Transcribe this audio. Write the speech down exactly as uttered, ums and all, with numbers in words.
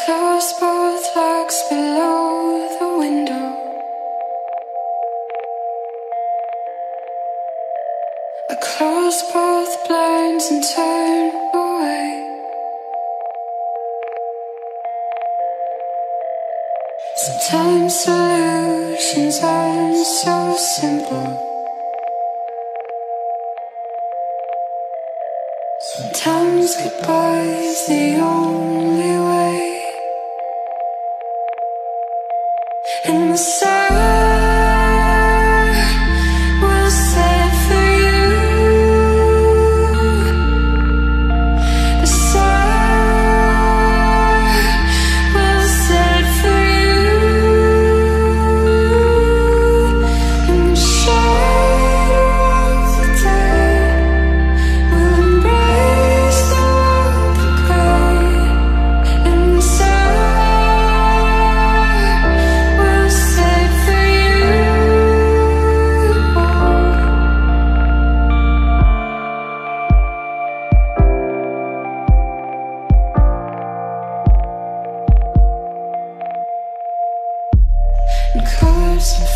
close both legs below the window. I close both blinds and turn away. Sometimes solutions aren't so simple. Sometimes goodbye's the only way. And the sun will set for you. The sun will set for you. And the shadow of the day will embrace the warmth of gray. And the sun will set for you. And cards and